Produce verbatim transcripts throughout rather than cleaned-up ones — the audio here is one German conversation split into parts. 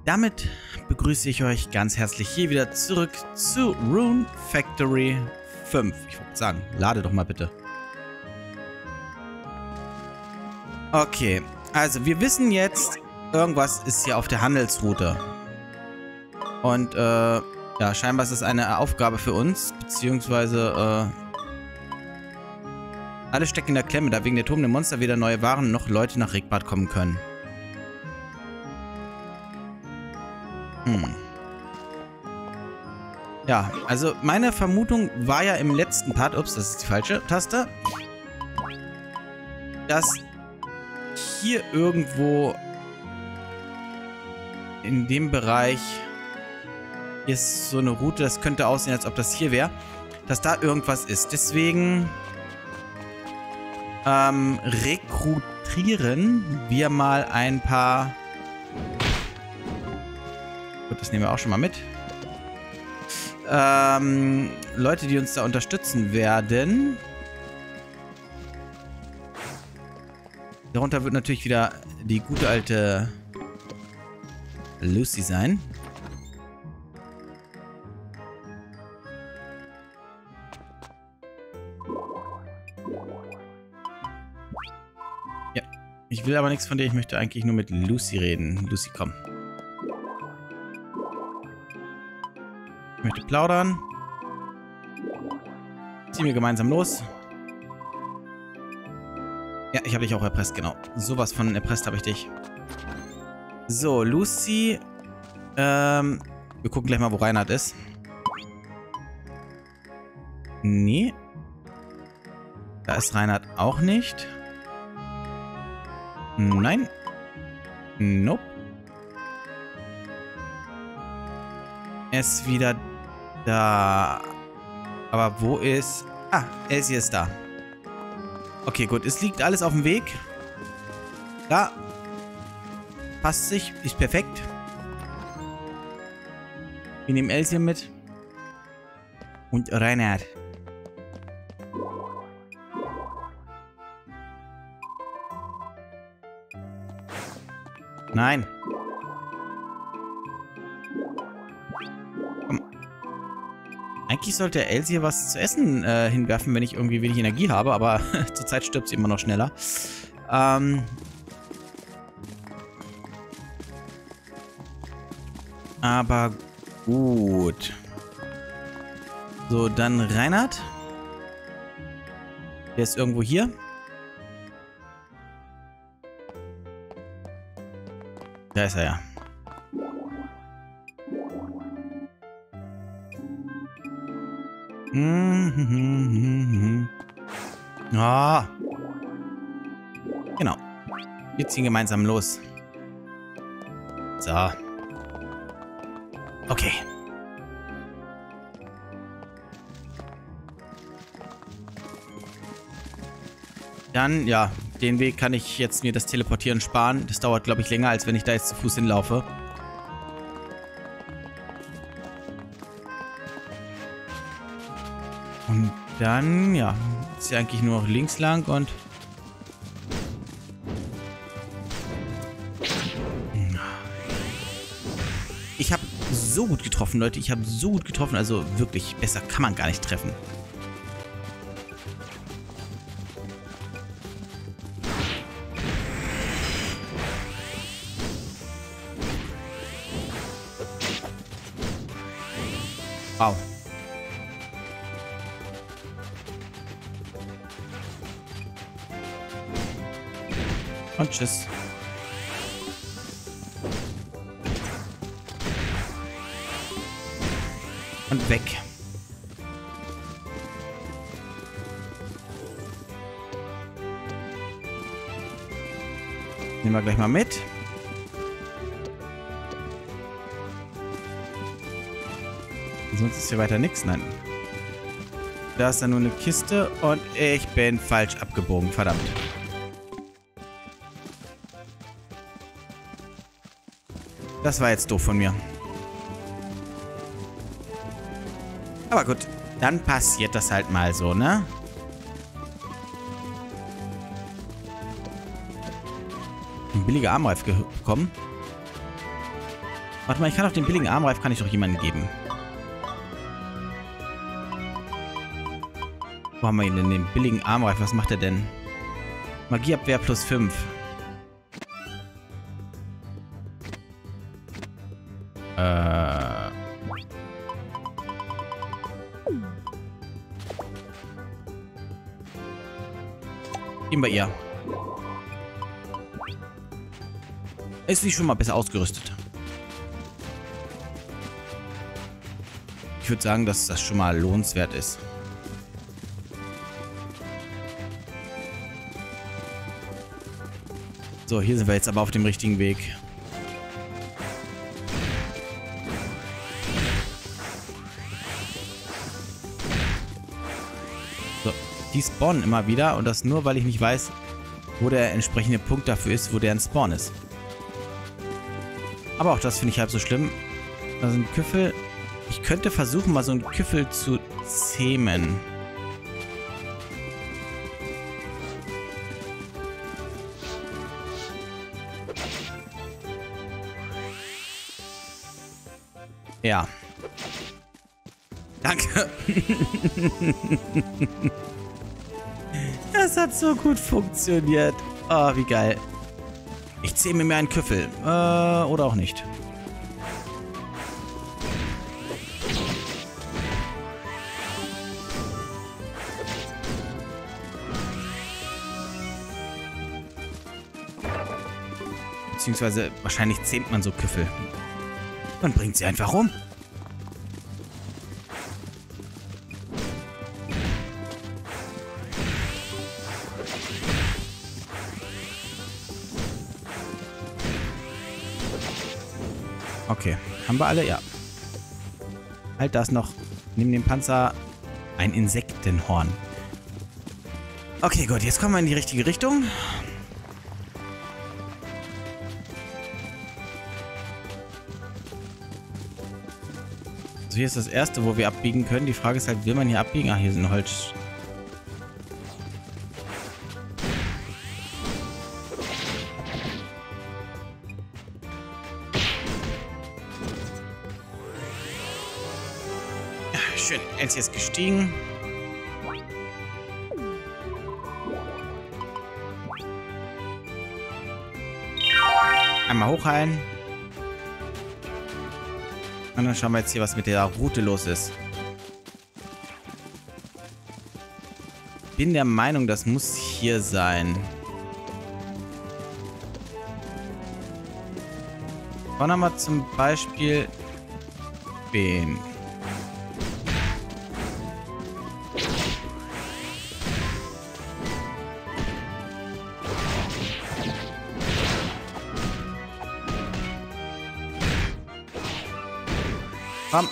damit begrüße ich euch ganz herzlich hier wieder zurück zu Rune Factory fünf. Ich wollte sagen, lade doch mal bitte. Okay, also wir wissen jetzt, irgendwas ist hier auf der Handelsroute. Und, äh, ja, scheinbar ist es eine Aufgabe für uns, beziehungsweise, äh, alle stecken in der Klemme, da wegen der tobenden Monster weder neue Waren noch Leute nach Rigbad kommen können. Hm. Ja, also meine Vermutung war ja im letzten Part, ups, das ist die falsche Taste, dass hier irgendwo in dem Bereich, hier ist so eine Route, das könnte aussehen, als ob das hier wäre, dass da irgendwas ist. Deswegen ähm, rekrutieren wir mal ein paar... Gut, das nehmen wir auch schon mal mit. Ähm, Leute, die uns da unterstützen werden. Darunter wird natürlich wieder die gute alte Lucy sein. Ja, ich will aber nichts von dir. Ich möchte eigentlich nur mit Lucy reden. Lucy, komm. Ich möchte plaudern. Ziehen wir gemeinsam los. Ja, ich habe dich auch erpresst, genau. Sowas von erpresst habe ich dich. So, Lucy. Ähm, wir gucken gleich mal, wo Reinhard ist. Nee. Da ist Reinhard auch nicht. Nein. Nope. Er ist wieder da. Aber wo ist... Ah, Elsie ist da. Okay, gut. Es liegt alles auf dem Weg. Da. Passt sich. Ist perfekt. Wir nehmen Elsie mit. Und Reinhard. Nein. Komm. Eigentlich sollte Elsie was zu essen äh, hinwerfen, wenn ich irgendwie wenig Energie habe, aber zurzeit stirbt sie immer noch schneller. Ähm... Aber gut. So, dann Reinhard. Der ist irgendwo hier. Da ist er ja. Ah. Genau. Wir ziehen gemeinsam los. So. Okay. Dann, ja, den Weg kann ich jetzt mir das Teleportieren sparen. Das dauert, glaube ich, länger, als wenn ich da jetzt zu Fuß hinlaufe. Und dann, ja, ist ja eigentlich nur noch links lang und... Ich habe so gut getroffen, Leute. Ich habe so gut getroffen. Also wirklich, besser kann man gar nicht treffen. Wow. Und tschüss. Und weg. Nehmen wir gleich mal mit. Sonst ist hier weiter nichts. Nein. Da ist dann nur eine Kiste und ich bin falsch abgebogen. Verdammt. Das war jetzt doof von mir. Aber gut, dann passiert das halt mal so, ne? Ein billiger Armreif bekommen. Warte mal, ich kann auch den billigen Armreif, kann ich doch jemandem geben. Wo haben wir ihn denn, den billigen Armreif? Was macht er denn? Magieabwehr plus fünf. Äh... Gehen wir ihr. Ist sie schon mal besser ausgerüstet. Ich würde sagen, dass das schon mal lohnenswert ist. So, hier sind wir jetzt aber auf dem richtigen Weg. So, die spawnen immer wieder und das nur, weil ich nicht weiß, wo der entsprechende Punkt dafür ist, wo der ein Spawn ist. Aber auch das finde ich halb so schlimm. Also ein Küffel. Ich könnte versuchen, mal so einen Küffel zu zähmen. Ja. Danke. Das hat so gut funktioniert. Oh, wie geil. Ich zähme mir einen Küffel. Äh, oder auch nicht. Beziehungsweise wahrscheinlich zähmt man so Küffel. Man bringt sie einfach um. Okay, haben wir alle? Ja. Halt, da ist noch neben dem Panzer ein Insektenhorn. Okay, gut, jetzt kommen wir in die richtige Richtung. So, hier ist das erste, wo wir abbiegen können. Die Frage ist halt, will man hier abbiegen? Ah, hier sind Holz. Schön, Elsie ist gestiegen. Einmal hochheilen. Und dann schauen wir jetzt hier, was mit der Route los ist. Bin der Meinung, das muss hier sein. Wollen wir mal zum Beispiel wen? Komm.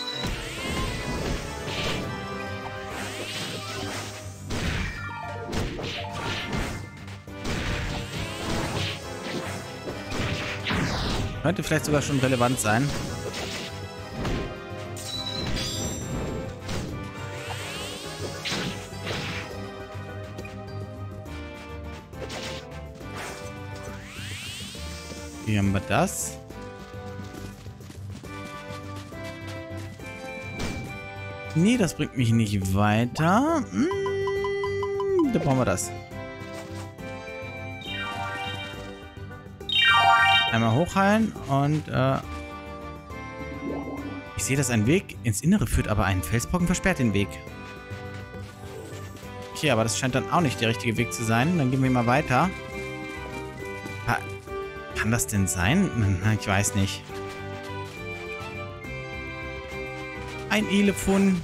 Könnte vielleicht sogar schon relevant sein. Hier haben wir das. Nee, das bringt mich nicht weiter. Hm, da brauchen wir das. Einmal hochheilen und äh, ich sehe, dass ein Weg ins Innere führt, aber ein Felsbrocken versperrt den Weg. Okay, aber das scheint dann auch nicht der richtige Weg zu sein. Dann gehen wir mal weiter. Ha, kann das denn sein? Ich weiß nicht. Ein Elefant.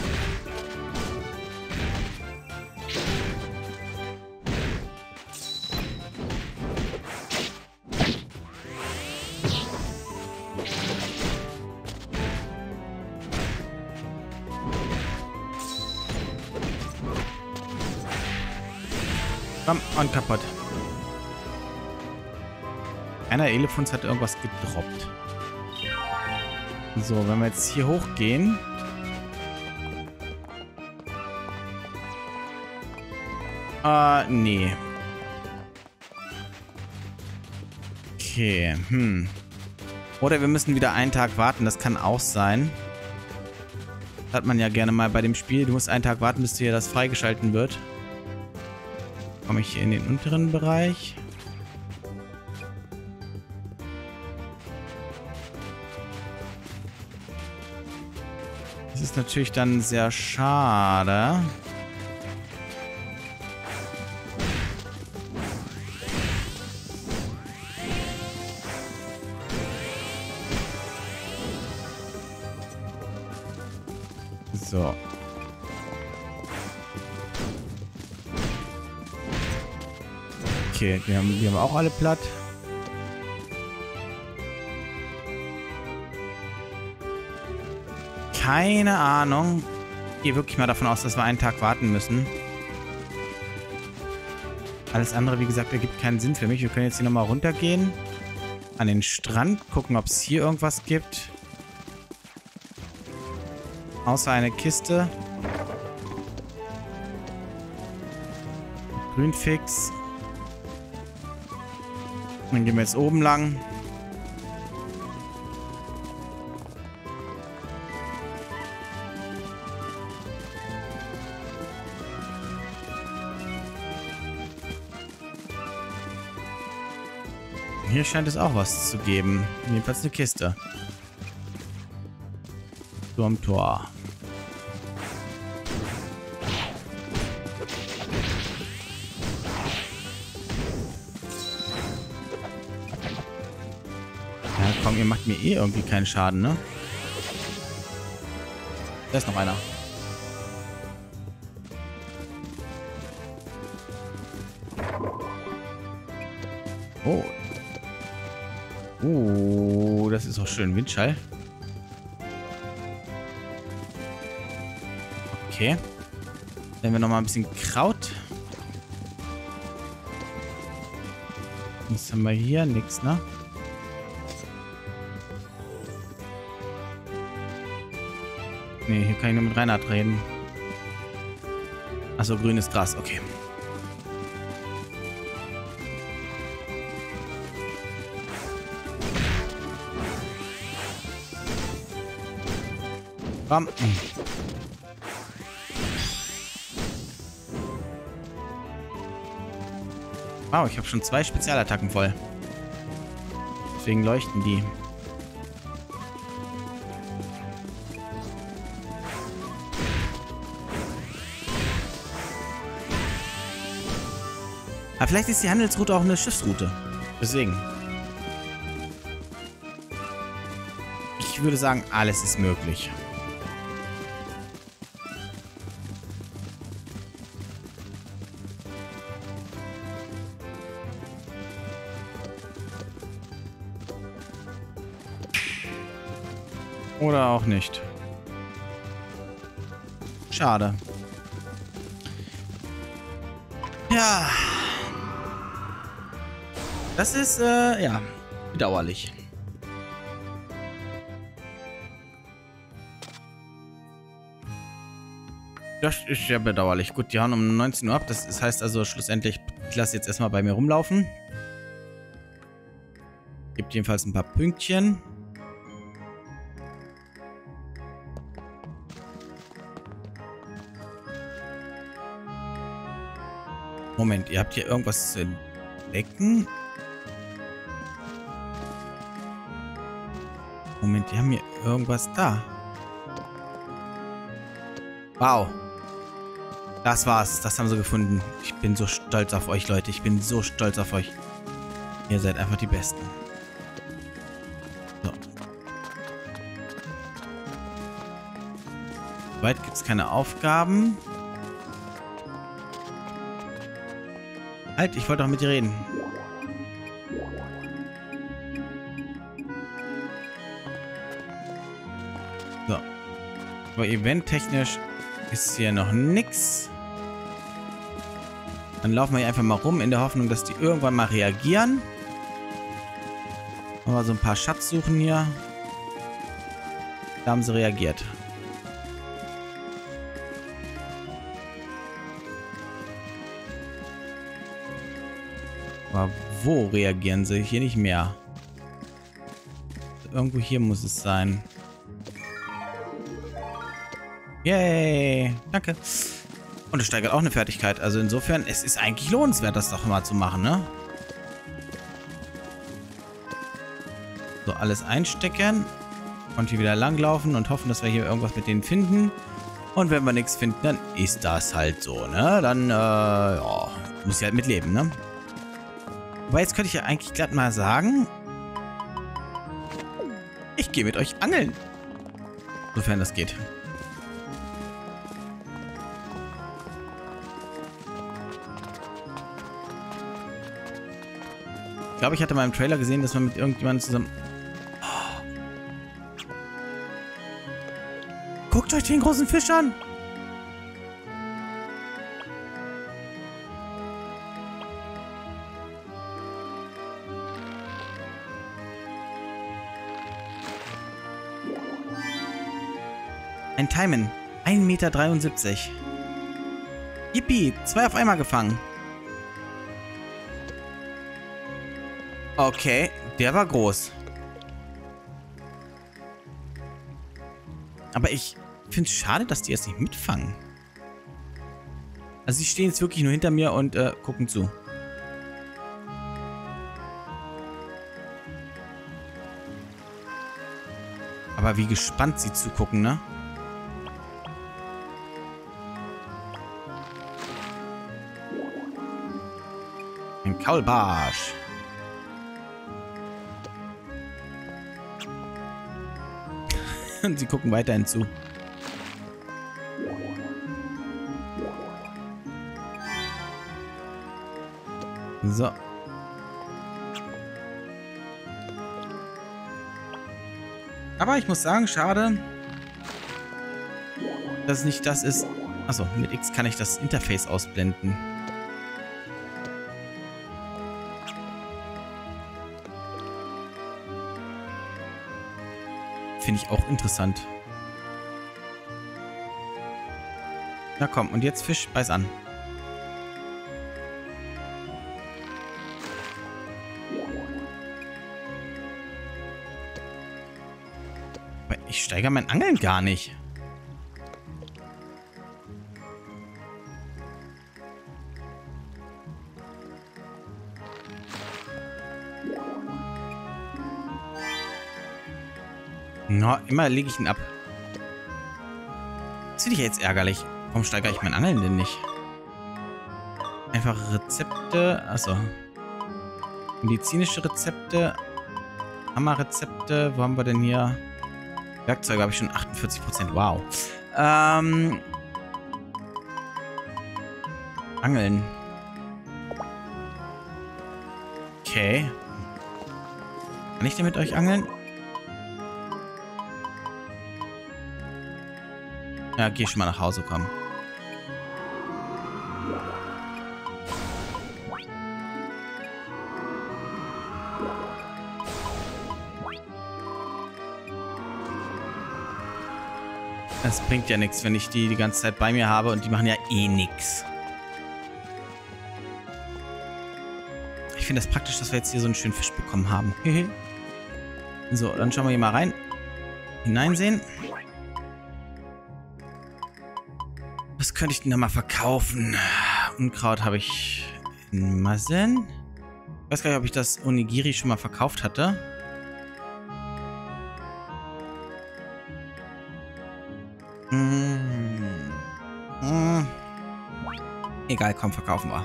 Komm, und kaputt. Einer Elefant hat irgendwas gedroppt. So, wenn wir jetzt hier hochgehen. Äh, nee. Okay, hm. Oder wir müssen wieder einen Tag warten. Das kann auch sein. Das hat man ja gerne mal bei dem Spiel. Du musst einen Tag warten, bis hier das freigeschalten wird. Komme ich hier in den unteren Bereich. Das ist natürlich dann sehr schade. So. Okay, die haben, die haben auch alle platt. Keine Ahnung. Ich gehe wirklich mal davon aus, dass wir einen Tag warten müssen. Alles andere, wie gesagt, ergibt keinen Sinn für mich. Wir können jetzt hier nochmal runtergehen. An den Strand. Gucken, ob es hier irgendwas gibt. Außer eine Kiste. Grünfix. Dann gehen wir jetzt oben lang. Hier scheint es auch was zu geben. Jedenfalls eine Kiste. Turmtor. Ja, komm, ihr macht mir eh irgendwie keinen Schaden, ne? Da ist noch einer. Oh. Oh, das ist auch schön. Windschall. Okay. Dann nehmen wir noch mal ein bisschen Kraut. Was haben wir hier? Nix, ne? Ne, hier kann ich nur mit Reinhard reden. Achso, grünes Gras. Okay. Bam. Wow, ich habe schon zwei Spezialattacken voll. Deswegen leuchten die. Aber vielleicht ist die Handelsroute auch eine Schiffsroute. Deswegen. Ich würde sagen, alles ist möglich. Oder auch nicht. Schade. Ja. Das ist, äh, ja, bedauerlich. Das ist sehr bedauerlich. Gut, die hauen um neunzehn Uhr ab. Das, das heißt also schlussendlich, ich lasse jetzt erstmal bei mir rumlaufen. Gibt jedenfalls ein paar Pünktchen. Moment, ihr habt hier irgendwas zu entdecken? Moment, die haben hier irgendwas da. Wow. Das war's. Das haben sie gefunden. Ich bin so stolz auf euch, Leute. Ich bin so stolz auf euch. Ihr seid einfach die Besten. So. Soweit gibt es keine Aufgaben. Halt, ich wollte doch mit dir reden. So. Aber eventtechnisch ist hier noch nix. Dann laufen wir hier einfach mal rum, in der Hoffnung, dass die irgendwann mal reagieren. Machen wir so ein paar Schatzsuchen hier. Da haben sie reagiert. Aber wo reagieren sie? Hier nicht mehr. irgendwo hier muss es sein. Yay. Danke. Und es steigert auch eine Fertigkeit. Also insofern, es ist eigentlich lohnenswert, das doch mal zu machen, ne? So, alles einstecken. Und hier wieder langlaufen und hoffen, dass wir hier irgendwas mit denen finden. Und wenn wir nichts finden, dann ist das halt so, ne? Dann, äh, ja, muss ich halt mitleben, ne? Aber jetzt könnte ich ja eigentlich glatt mal sagen, ich gehe mit euch angeln. Sofern das geht. Ich glaube, ich hatte mal im Trailer gesehen, dass man mit irgendjemandem zusammen... Oh. Guckt euch den großen Fisch an! Ein Taimen. ein Meter dreiundsiebzig. Yippie, zwei auf einmal gefangen. Okay, der war groß. Aber ich finde es schade, dass die jetzt nicht mitfangen. Also sie stehen jetzt wirklich nur hinter mir und äh, gucken zu. Aber wie gespannt sie zugucken, ne? Ein Kaulbarsch. Und sie gucken weiterhin zu. So. Aber ich muss sagen, schade, dass nicht das ist. Achso, mit X kann ich das Interface ausblenden. Finde ich auch interessant. Na komm, und jetzt Fisch, beiß an. Aber ich steigere mein Angeln gar nicht. No, immer lege ich ihn ab. Das finde ich jetzt ärgerlich. Warum steigere ich mein Angeln denn nicht? Einfache Rezepte. Achso. Medizinische Rezepte. Hammerrezepte. Wo haben wir denn hier? Werkzeuge habe ich schon achtundvierzig Prozent. Wow. Ähm. Angeln. Okay. Kann ich denn mit euch angeln? Ja, geh schon mal nach Hause, komm. Es bringt ja nichts, wenn ich die die ganze Zeit bei mir habe und die machen ja eh nichts. Ich finde das praktisch, dass wir jetzt hier so einen schönen Fisch bekommen haben. So, dann schauen wir hier mal rein. Hineinsehen. Was könnte ich denn da mal verkaufen? Unkraut habe ich in Massen. Ich weiß gar nicht, ob ich das Onigiri schon mal verkauft hatte. Hm. Hm. Egal, komm, verkaufen wir.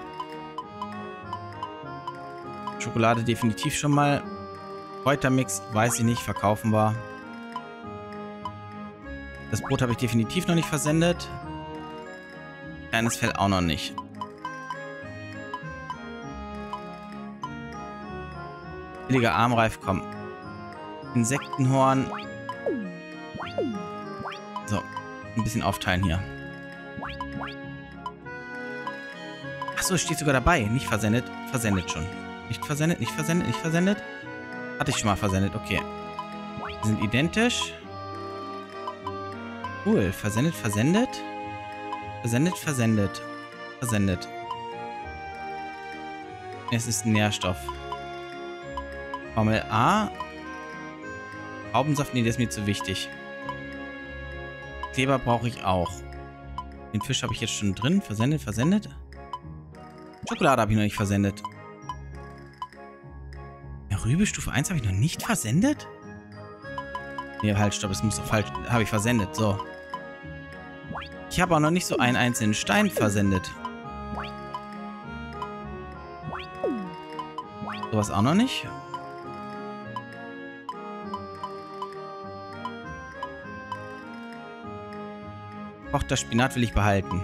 Schokolade definitiv schon mal. Kräutermix, weiß ich nicht, verkaufen wir. Das Brot habe ich definitiv noch nicht versendet. Kleines Fell auch noch nicht. Billiger Armreif, komm. Insektenhorn. So, ein bisschen aufteilen hier. Achso, es steht sogar dabei. Nicht versendet. Versendet schon. Nicht versendet, nicht versendet, nicht versendet. Hatte ich schon mal versendet, okay. Die sind identisch. Cool. Versendet, versendet. Versendet, versendet. Versendet. Es ist ein Nährstoff. Formel A. Traubensaft, nee, der ist mir zu wichtig. Kleber brauche ich auch. Den Fisch habe ich jetzt schon drin. Versendet, versendet. Schokolade habe ich noch nicht versendet. Ja, Rübe Stufe eins habe ich noch nicht versendet? Nee, halt, stopp, das muss doch falsch. Habe ich versendet, so. Ich habe auch noch nicht so einen einzelnen Stein versendet. Sowas auch noch nicht. Auch das Spinat will ich behalten.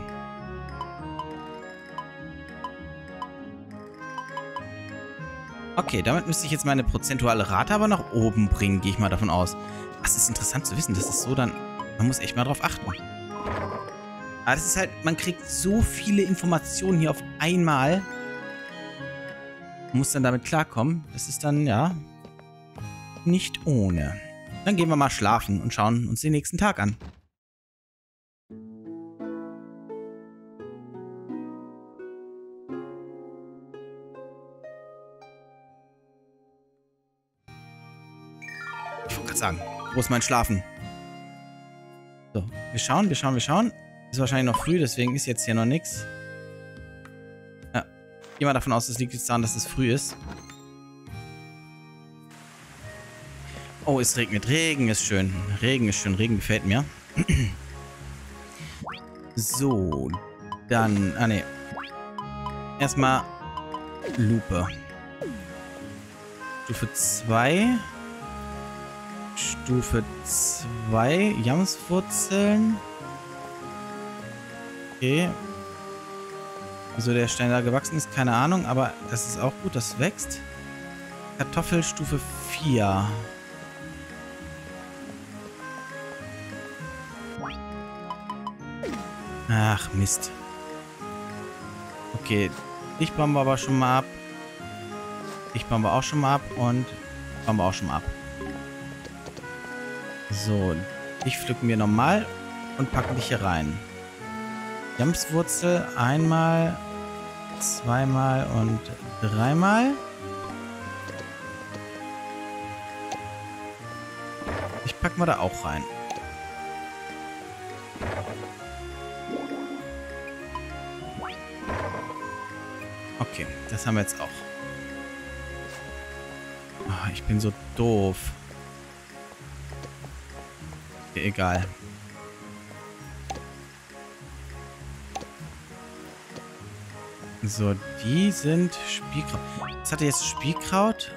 Okay, damit müsste ich jetzt meine prozentuale Rate aber nach oben bringen, gehe ich mal davon aus. Das ist interessant zu wissen, das ist so dann... Man muss echt mal drauf achten. Aber das ist halt, man kriegt so viele Informationen hier auf einmal. Man muss dann damit klarkommen. Das ist dann, ja, nicht ohne. Dann gehen wir mal schlafen und schauen uns den nächsten Tag an. Ich wollte gerade sagen, wo ist mein Schlafen? So, wir schauen, wir schauen, wir schauen. Ist wahrscheinlich noch früh, deswegen ist jetzt hier noch nichts. Ja, gehen wir davon aus, das liegt jetzt daran, dass es früh ist. Oh, es regnet. Regen ist schön. Regen ist schön. Regen gefällt mir. So, dann... Ah, ne. Erstmal Lupe. Stufe zwei. Stufe zwei. Jamswurzeln. Okay. Wieso der Stein da gewachsen ist, keine Ahnung. Aber das ist auch gut, das wächst. Kartoffel Stufe vier. Ach, Mist. Okay, dich bauen wir aber schon mal ab. Ich bauen wir auch schon mal ab und bauen wir auch schon mal ab. So, dich pflücken wir normal und packen dich hier rein. Jamswurzel einmal, zweimal und dreimal. Ich packen wir da auch rein. Okay, das haben wir jetzt auch. Oh, ich bin so doof. Okay, egal. So, die sind Spielkraut. Was hat er jetzt? Spielkraut?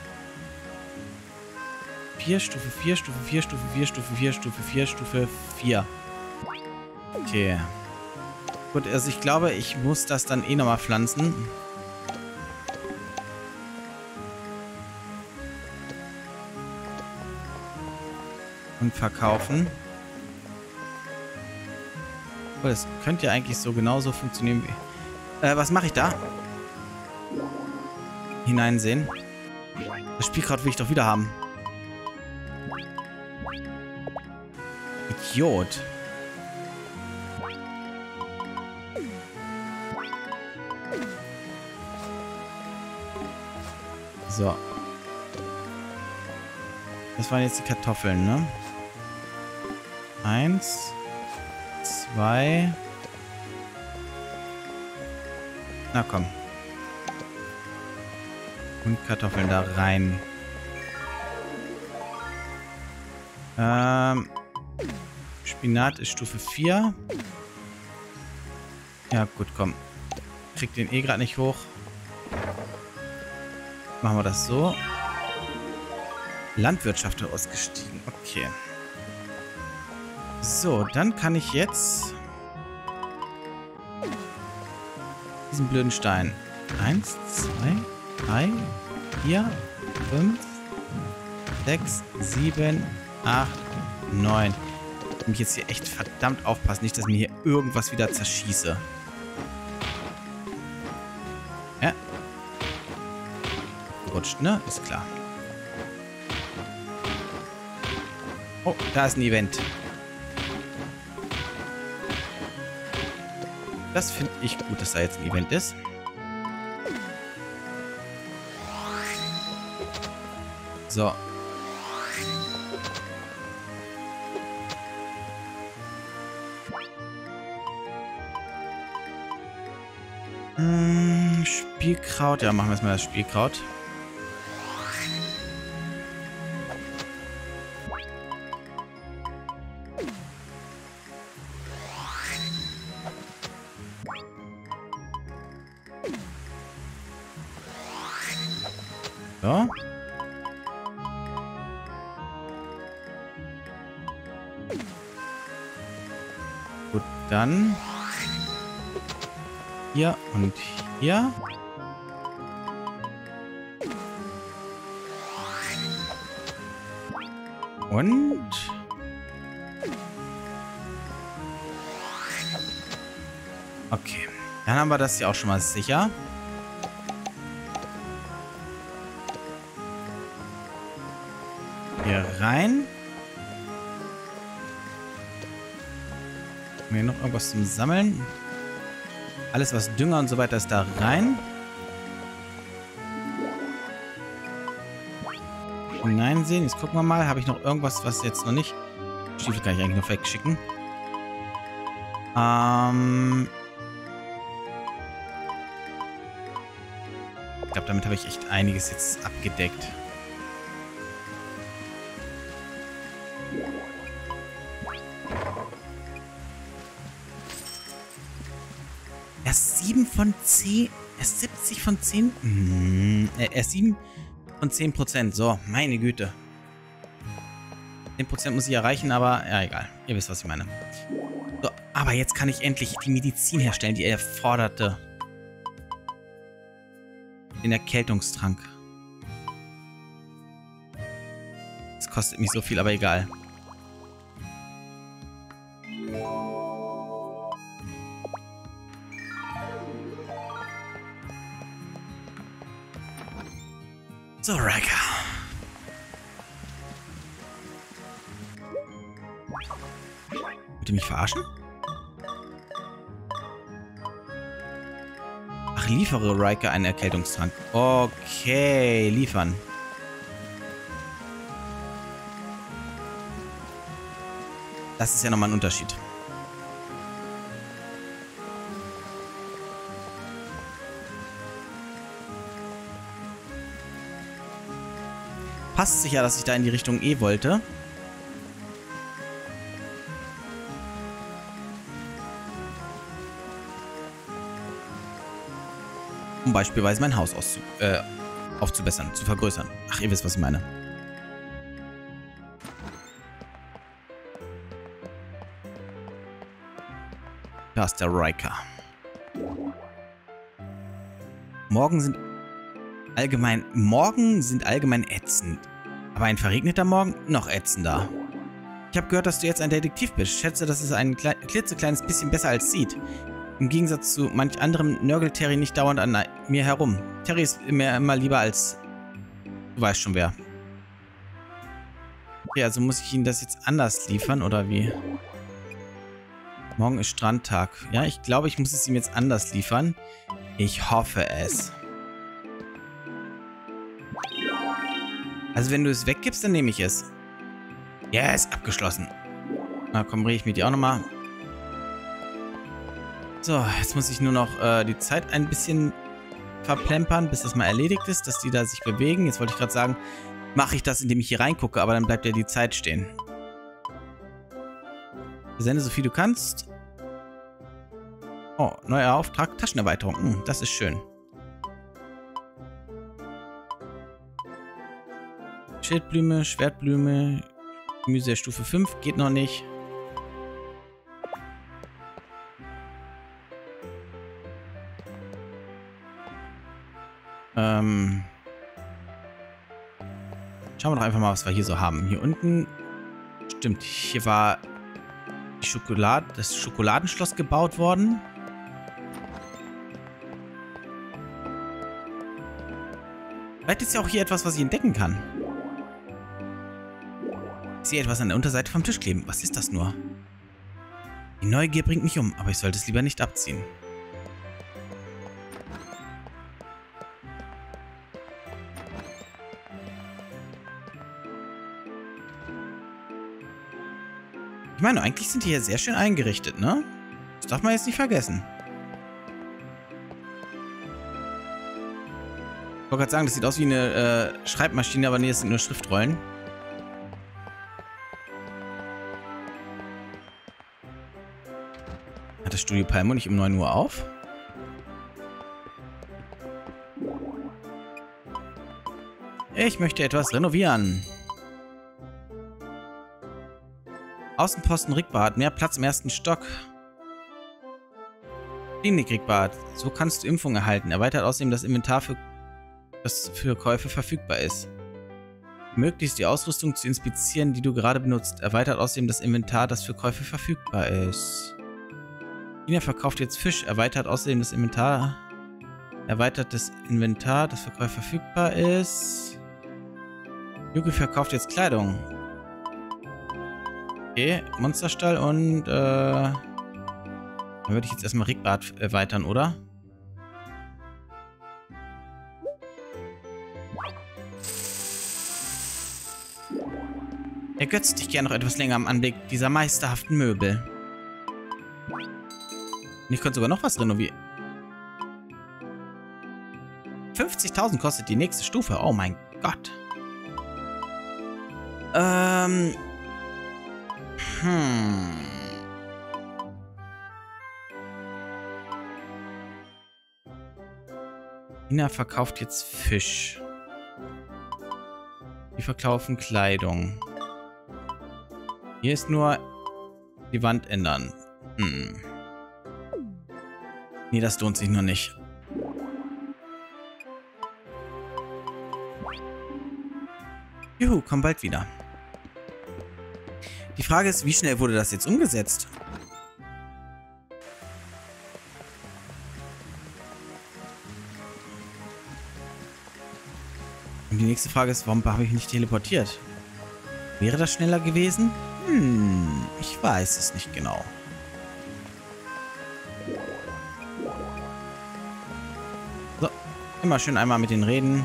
vier, Stufe vier, Stufe vier, Stufe vier, Stufe vier, Stufe vier, Stufe vier. Okay. Gut, also ich glaube, ich muss das dann eh nochmal pflanzen. Und verkaufen. Oh, das könnte ja eigentlich so genauso funktionieren wie... Äh, was mache ich da? Hineinsehen. Das Spielkraut will ich doch wieder haben. Idiot. So. Das waren jetzt die Kartoffeln, ne? Eins. Zwei. Na komm. Und Kartoffeln da rein. Ähm. Spinat ist Stufe vier. Ja, gut, komm. Krieg den eh gerade nicht hoch. Machen wir das so. Landwirtschaft ausgestiegen. Okay. So, dann kann ich jetzt diesen blöden Stein. Eins, zwei, drei, vier, fünf, sechs, sieben, acht, neun. Ich muss jetzt hier echt verdammt aufpassen, nicht, dass ich mir hier irgendwas wieder zerschieße. Ja. Rutscht, ne? Ist klar. Oh, da ist ein Event. Das finde ich gut, dass da jetzt ein Event ist. So. Hm, Spielkraut. Ja, machen wir erstmal das Spielkraut. So. Gut, dann hier und hier. Und okay, dann haben wir das hier auch schon mal sicher. Hier rein. Haben wir hier noch irgendwas zum Sammeln? Alles, was Dünger und so weiter ist, da rein. Hineinsehen. Jetzt gucken wir mal. Habe ich noch irgendwas, was jetzt noch nicht... Stiefel kann ich eigentlich noch wegschicken. Ähm... Ich glaube, damit habe ich echt einiges jetzt abgedeckt. Erst sieben von zehn. Erst siebzig von zehn. Hm, äh, erst sieben von zehn Prozent. So, meine Güte. zehn Prozent muss ich erreichen, aber ja, egal. Ihr wisst, was ich meine. So, aber jetzt kann ich endlich die Medizin herstellen, die er forderte. Den Erkältungstrank. Das kostet mich so viel, aber egal. So, Riker. Wollt ihr mich verarschen? Ach, liefere Riker einen Erkältungstrank. Okay, liefern. Das ist ja nochmal ein Unterschied. Passt sicher, dass ich da in die Richtung E wollte. Um beispielsweise mein Haus auszu äh, aufzubessern, zu vergrößern. Ach, ihr wisst, was ich meine. Da ist der Riker. Morgen sind allgemein... Morgen sind allgemein ätzend. Aber ein verregneter Morgen noch ätzender. Ich habe gehört, dass du jetzt ein Detektiv bist. Ich schätze, das ist ein klitzekleines bisschen besser als Seed. Im Gegensatz zu manch anderem nörgelt Terry nicht dauernd an mir herum. Terry ist mir immer lieber als... Du weißt schon wer. Okay, also muss ich Ihnen das jetzt anders liefern, oder wie? Morgen ist Strandtag. Ja, ich glaube, ich muss es ihm jetzt anders liefern. Ich hoffe es. Also wenn du es weggibst, dann nehme ich es. Ja, ist abgeschlossen. Na komm, rede ich mit dir auch nochmal. So, jetzt muss ich nur noch äh, die Zeit ein bisschen verplempern, bis das mal erledigt ist, dass die da sich bewegen. Jetzt wollte ich gerade sagen, mache ich das, indem ich hier reingucke, aber dann bleibt ja die Zeit stehen. Sende so viel du kannst. Oh, neuer Auftrag, Taschenerweiterung. Hm, das ist schön. Schildblume, Schwertblume, Gemüse der Stufe fünf, geht noch nicht. Ähm. Schauen wir doch einfach mal, was wir hier so haben. Hier unten, stimmt, hier war die Schokolade, das Schokoladenschloss gebaut worden. Vielleicht ist ja auch hier etwas, was ich entdecken kann. Ich sehe etwas an der Unterseite vom Tisch kleben. Was ist das nur? Die Neugier bringt mich um, aber ich sollte es lieber nicht abziehen. Ich meine, eigentlich sind die hier sehr schön eingerichtet, ne? Das darf man jetzt nicht vergessen. wollte gerade sagen, das sieht aus wie eine äh, Schreibmaschine, aber nee, es sind nur Schriftrollen. Hat das Studio Palmo nicht um neun Uhr auf? Ich möchte etwas renovieren. Außenposten Rickbad. Mehr Platz im ersten Stock. Klinik Rickbad. So kannst du Impfungen erhalten. Erweitert außerdem das Inventar, für, das für Käufe verfügbar ist. Möglichst die Ausrüstung zu inspizieren, die du gerade benutzt. Erweitert außerdem das Inventar, das für Käufe verfügbar ist. Ina verkauft jetzt Fisch. Erweitert außerdem das Inventar. Erweitert das Inventar, das für Käufe verfügbar ist. Yuki verkauft jetzt Kleidung. Okay, Monsterstall und äh, dann würde ich jetzt erstmal Rickbad erweitern, oder? Ergötzt dich gern noch etwas länger am Anblick dieser meisterhaften Möbel. Und ich könnte sogar noch was renovieren. fünfzigtausend kostet die nächste Stufe. Oh mein Gott. Ähm... Hm. Ina verkauft jetzt Fisch. Die verkaufen Kleidung. Hier ist nur die Wand ändern. Hm. Nee, das lohnt sich nur nicht. Juhu, komm bald wieder. Die Frage ist, wie schnell wurde das jetzt umgesetzt? Und die nächste Frage ist, warum habe ich mich nicht teleportiert? Wäre das schneller gewesen? Hm, ich weiß es nicht genau. So, immer schön einmal mit denen reden.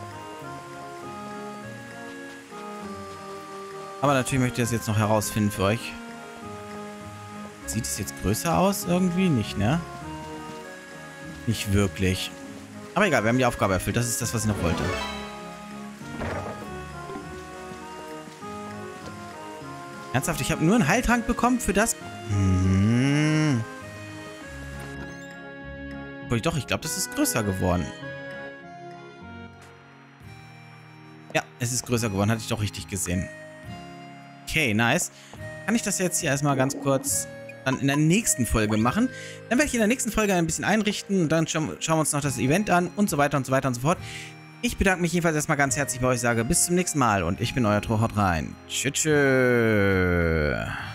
Aber natürlich möchte ich das jetzt noch herausfinden für euch. Sieht es jetzt größer aus? Irgendwie nicht, ne? Nicht wirklich. Aber egal, wir haben die Aufgabe erfüllt. Das ist das, was ich noch wollte. Ernsthaft, ich habe nur einen Heiltrank bekommen für das? Hm. Doch, ich glaube, das ist größer geworden. Ja, es ist größer geworden. Hatte ich doch richtig gesehen. Okay, nice. Kann ich das jetzt hier erstmal ganz kurz dann in der nächsten Folge machen? Dann werde ich in der nächsten Folge ein bisschen einrichten und dann scha schauen wir uns noch das Event an und so weiter und so weiter und so fort. Ich bedanke mich jedenfalls erstmal ganz herzlich bei euch, sage bis zum nächsten Mal und ich bin euer Tro, haut rein. Tschüss. Tschüss.